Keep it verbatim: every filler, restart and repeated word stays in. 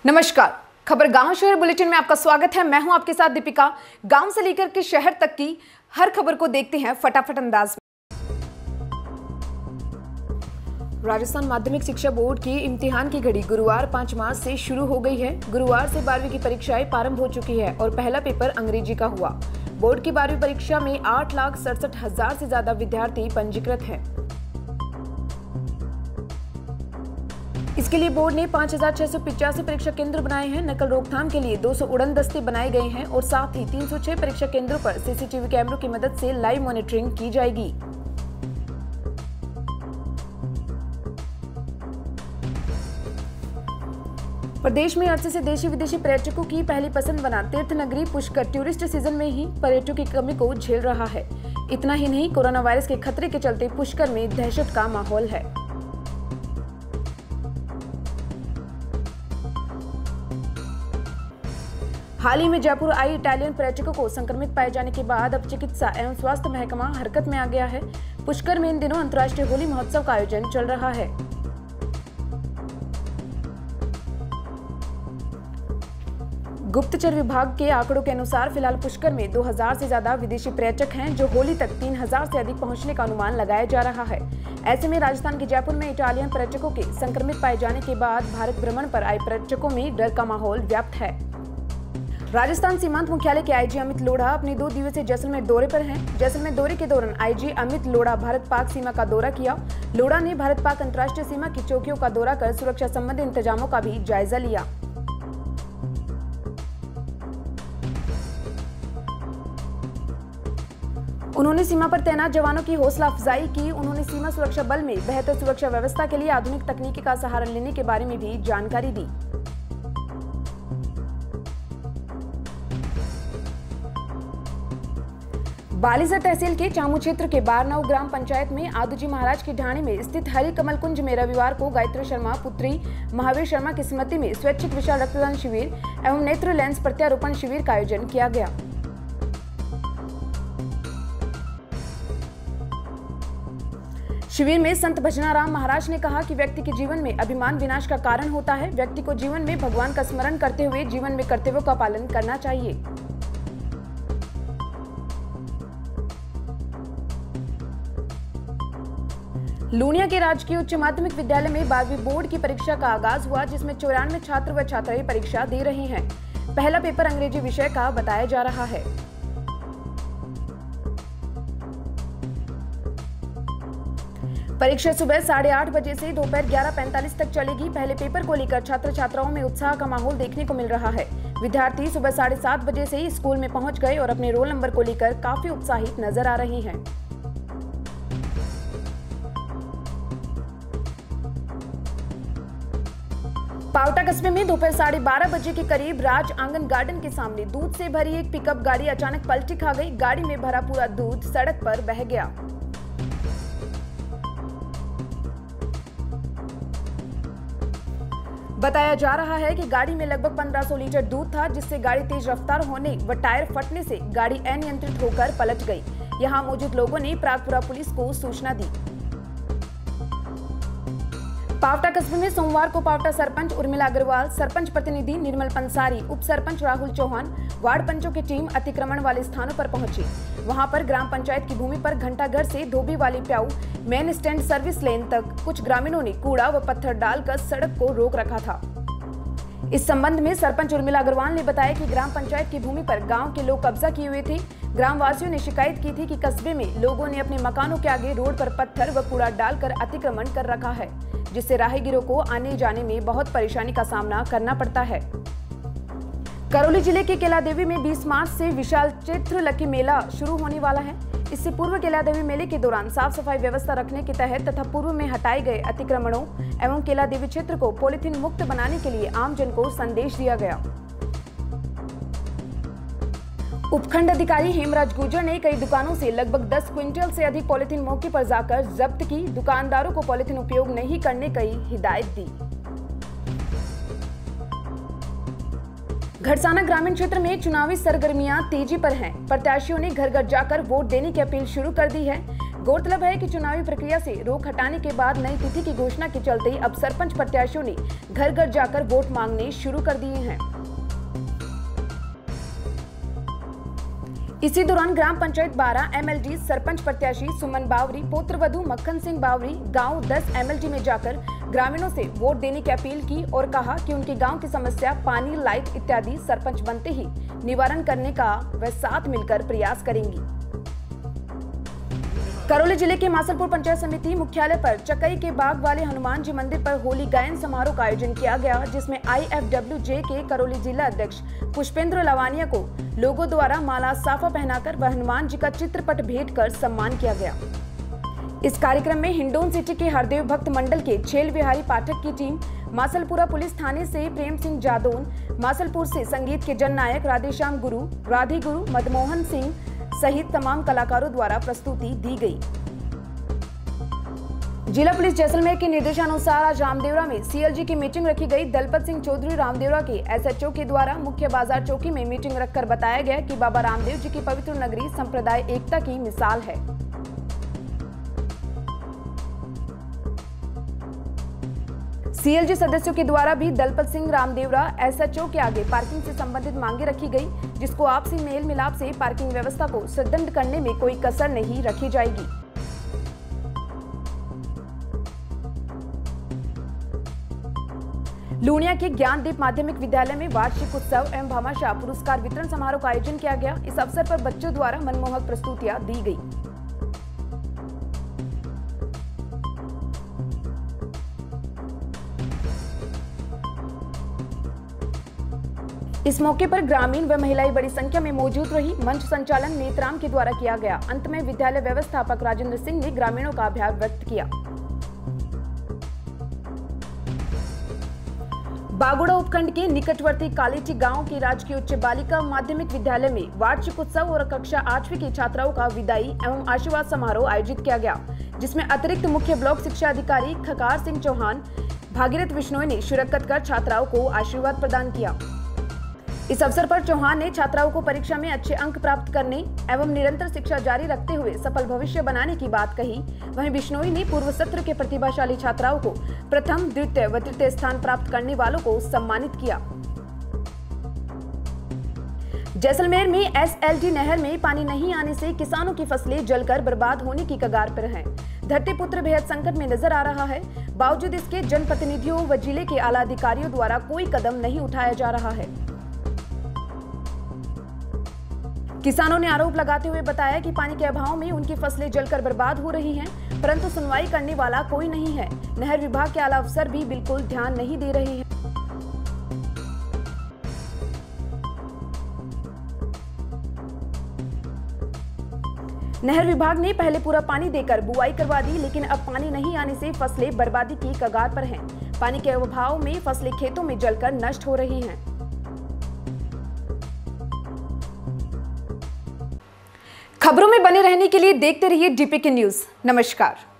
नमस्कार, खबर गांव शहर बुलेटिन में आपका स्वागत है। मैं हूं आपके साथ दीपिका। गांव से लेकर के शहर तक की हर खबर को देखते हैं फटाफट अंदाज में। राजस्थान माध्यमिक शिक्षा बोर्ड की इम्तिहान की घड़ी गुरुवार पाँच मार्च से शुरू हो गई है। गुरुवार से बारहवीं की परीक्षाएं प्रारंभ हो चुकी है और पहला पेपर अंग्रेजी का हुआ। बोर्ड की बारहवीं परीक्षा में आठ लाख सड़सठ हजार से ज्यादा विद्यार्थी पंजीकृत हैं। इसके लिए बोर्ड ने पाँच हजार छह सौ पिचासी परीक्षा केंद्र बनाए हैं। नकल रोकथाम के लिए दो सौ उड़न दस्ते बनाए गए हैं और साथ ही तीन सौ छह परीक्षा केंद्रों पर सीसीटीवी कैमरों की मदद से लाइव मॉनिटरिंग की जाएगी। प्रदेश में अरसे से देशी विदेशी पर्यटकों की पहली पसंद बना तीर्थ नगरी पुष्कर टूरिस्ट सीजन में ही पर्यटकों की कमी को झेल रहा है। इतना ही नहीं, कोरोना वायरस के खतरे के चलते पुष्कर में दहशत का माहौल है। हाल ही में जयपुर आई इटालियन पर्यटकों को संक्रमित पाए जाने के बाद अब चिकित्सा एवं स्वास्थ्य महकमा हरकत में आ गया है। पुष्कर में इन दिनों अंतर्राष्ट्रीय होली महोत्सव का आयोजन चल रहा है। गुप्तचर विभाग के आंकड़ों के अनुसार फिलहाल पुष्कर में दो हज़ार से ज्यादा विदेशी पर्यटक हैं, जो होली तक तीन हज़ार से अधिक पहुंचने का अनुमान लगाया जा रहा है। ऐसे में राजस्थान के जयपुर में इटालियन पर्यटकों के संक्रमित पाए जाने के बाद भारत भ्रमण पर आए पर्यटकों में डर का माहौल व्याप्त है। राजस्थान सीमांत मुख्यालय के आईजी अमित लोढ़ा अपने दो दिवसीय जैसलमेर दौरे पर हैं। जैसलमेर दौरे के दौरान आईजी अमित लोढ़ा भारत पाक सीमा का दौरा किया। लोढ़ा ने भारत पाक अंतर्राष्ट्रीय सीमा की चौकियों का दौरा कर सुरक्षा संबंधी इंतजामों का भी जायजा लिया। उन्होंने सीमा पर तैनात जवानों की हौसला अफजाई की। उन्होंने सीमा सुरक्षा बल में बेहतर सुरक्षा व्यवस्था के लिए आधुनिक तकनीकी का सहारा लेने के बारे में भी जानकारी दी। बालीसर तहसील के चामू क्षेत्र के बारनऊ ग्राम पंचायत में आदूजी महाराज की ढाणी में स्थित हरि कमल कुंज में रविवार को गायत्री शर्मा पुत्री महावीर शर्मा की स्मृति में स्वैच्छिक विशाल रक्तदान शिविर एवं नेत्र लेंस प्रत्यारोपण शिविर का आयोजन किया गया। शिविर में संत भजनाराम महाराज ने कहा कि व्यक्ति के जीवन में अभिमान विनाश का कारण होता है। व्यक्ति को जीवन में भगवान का स्मरण करते हुए जीवन में कर्तव्यों का पालन करना चाहिए। लूनिया के राजकीय उच्च माध्यमिक विद्यालय में बारहवीं बोर्ड की परीक्षा का आगाज हुआ, जिसमें चौरानवे छात्र व छात्राएं परीक्षा दे रहे हैं। पहला पेपर अंग्रेजी विषय का बताया जा रहा है। परीक्षा सुबह साढ़े आठ बजे से दोपहर ग्यारह पैंतालीस तक चलेगी। पहले पेपर को लेकर छात्र छात्राओं में उत्साह का माहौल देखने को मिल रहा है। विद्यार्थी सुबह साढ़े सात बजे से ही स्कूल में पहुंच गए और अपने रोल नंबर को लेकर काफी उत्साहित नजर आ रही हैं। पावटा कस्बे में दोपहर साढ़े बारह बजे के करीब राज आंगन गार्डन के सामने दूध से भरी एक पिकअप गाड़ी अचानक पलटी खा गई। गाड़ी में भरा पूरा दूध सड़क पर बह गया। बताया जा रहा है कि गाड़ी में लगभग पंद्रह सौ लीटर दूध था, जिससे गाड़ी तेज रफ्तार होने व टायर फटने से गाड़ी अनियंत्रित होकर पलट गई। यहां मौजूद लोगों ने प्रागपुरा पुलिस को सूचना दी। पावटा कस्बे में सोमवार को पावटा सरपंच उर्मिला अग्रवाल, सरपंच प्रतिनिधि निर्मल पंसारी, उप सरपंच राहुल चौहान, वार्ड पंचों की टीम अतिक्रमण वाले स्थानों पर पहुंची। वहां पर ग्राम पंचायत की भूमि पर घंटाघर से धोबी वाली प्याऊ मेन स्टैंड सर्विस लेन तक कुछ ग्रामीणों ने कूड़ा व पत्थर डालकर सड़क को रोक रखा था। इस संबंध में सरपंच उर्मिला अग्रवाल ने बताया कि ग्राम पंचायत की भूमि पर गांव के लोग कब्जा किए हुए थे। ग्राम वासियों ने शिकायत की थी कि कस्बे में लोगों ने अपने मकानों के आगे रोड पर पत्थर व कूड़ा डालकर अतिक्रमण कर रखा है, जिससे राहगीरों को आने जाने में बहुत परेशानी का सामना करना पड़ता है। करौली जिले के केला देवी में बीस मार्च से विशाल चैत्र लकी मेला शुरू होने वाला है। इससे पूर्व केला देवी मेले के दौरान साफ सफाई व्यवस्था रखने के तहत तथा पूर्व में हटाए गए अतिक्रमणों एवं केला देवी क्षेत्र को पॉलिथीन मुक्त बनाने के लिए आमजन को संदेश दिया गया। उपखंड अधिकारी हेमराज गुर्जर ने कई दुकानों से लगभग दस क्विंटल से अधिक पॉलिथीन मौके पर जाकर जब्त की। दुकानदारों को पॉलिथीन उपयोग नहीं करने की हिदायत दी। घड़साना ग्रामीण क्षेत्र में चुनावी सरगर्मियां तेजी पर हैं। प्रत्याशियों ने घर घर जाकर वोट देने की अपील शुरू कर दी है। गौरतलब है कि चुनावी प्रक्रिया से रोक हटाने के बाद नई तिथि की घोषणा के चलते अब सरपंच प्रत्याशियों ने घर घर जाकर वोट मांगने शुरू कर दिए हैं। इसी दौरान ग्राम पंचायत बारह एमएलडी सरपंच प्रत्याशी सुमन बावरी पुत्रवधू मक्खन सिंह बावरी गांव दस एमएलडी में जाकर ग्रामीणों से वोट देने की अपील की और कहा कि उनके गांव की समस्या पानी, लाइट इत्यादि सरपंच बनते ही निवारण करने का वे साथ मिलकर प्रयास करेंगी। करौली जिले के मासलपुर पंचायत समिति मुख्यालय पर चकई के बाग वाले हनुमान जी मंदिर पर होली गायन समारोह का आयोजन किया गया, जिसमें आईएफडब्ल्यूजे के करौली जिला अध्यक्ष पुष्पेंद्र लवानिया को लोगों द्वारा माला साफा पहनाकर व हनुमान जी का चित्रपट भेंट कर सम्मान किया गया। इस कार्यक्रम में हिंडोन सिटी के हरदेव भक्त मंडल के छेल विहारी पाठक की टीम, मासलपुरा पुलिस थाने से प्रेम सिंह जादौन, मासलपुर से संगीत के जननायक राधेश्याम गुरु, राधे गुरु, मदमोहन सिंह सहित तमाम कलाकारों द्वारा प्रस्तुति दी गई। जिला पुलिस जैसलमेर के निर्देशानुसार आज रामदेवरा में सीएलजी की मीटिंग रखी गई। दलपत सिंह चौधरी रामदेवरा के एसएचओ के द्वारा मुख्य बाजार चौकी में मीटिंग रखकर बताया गया कि बाबा रामदेव जी की पवित्र नगरी संप्रदाय एकता की मिसाल है। सीएलजी सदस्यों के द्वारा भी दलपत सिंह रामदेवरा एसएचओ के आगे पार्किंग से संबंधित मांगे रखी गई, जिसको आपसी मेल मिलाप से पार्किंग व्यवस्था को सुदृढ़ करने में कोई कसर नहीं रखी जाएगी। लूणिया के ज्ञानदीप माध्यमिक विद्यालय में वार्षिक उत्सव एवं भामाशाह पुरस्कार वितरण समारोह का आयोजन किया गया। इस अवसर पर बच्चों द्वारा मनमोहक प्रस्तुतियां दी गई। इस मौके पर ग्रामीण व महिलाएं बड़ी संख्या में मौजूद रही। मंच संचालन नेत्राम के द्वारा किया गया। अंत में विद्यालय व्यवस्थापक राजेंद्र सिंह ने ग्रामीणों का आभार व्यक्त किया। बागुड़ा उपखंड के निकटवर्ती कालीटी गांव के राजकीय उच्च बालिका माध्यमिक विद्यालय में वार्षिक उत्सव और कक्षा आठवीं की छात्राओं का विदाई एवं आशीर्वाद समारोह आयोजित किया गया, जिसमें अतिरिक्त मुख्य ब्लॉक शिक्षा अधिकारी खकार सिंह चौहान, भागीरथ बिश्नोई ने शिरकत कर छात्राओं को आशीर्वाद प्रदान किया। इस अवसर पर चौहान ने छात्राओं को परीक्षा में अच्छे अंक प्राप्त करने एवं निरंतर शिक्षा जारी रखते हुए सफल भविष्य बनाने की बात कही। वहीं बिश्नोई ने पूर्व सत्र के प्रतिभाशाली छात्राओं को प्रथम, द्वितीय व तृतीय स्थान प्राप्त करने वालों को सम्मानित किया। जैसलमेर में एसएलडी नहर में पानी नहीं आने से किसानों की फसलें जलकर बर्बाद होने की कगार पर हैं। धरती पुत्र बेहद संकट में नजर आ रहा है। बावजूद इसके जनप्रतिनिधियों व जिले के आला अधिकारियों द्वारा कोई कदम नहीं उठाया जा रहा है। किसानों ने आरोप लगाते हुए बताया कि पानी के अभाव में उनकी फसलें जलकर बर्बाद हो रही हैं, परंतु सुनवाई करने वाला कोई नहीं है। नहर विभाग के आला अफसर भी बिल्कुल ध्यान नहीं दे रहे हैं। नहर विभाग ने पहले पूरा पानी देकर बुआई करवा दी, लेकिन अब पानी नहीं आने से फसलें बर्बादी की कगार पर हैं। पानी के अभाव में फसलें खेतों में जलकर नष्ट हो रही हैं। खबरों में बने रहने के लिए देखते रहिए डीपीके न्यूज। नमस्कार।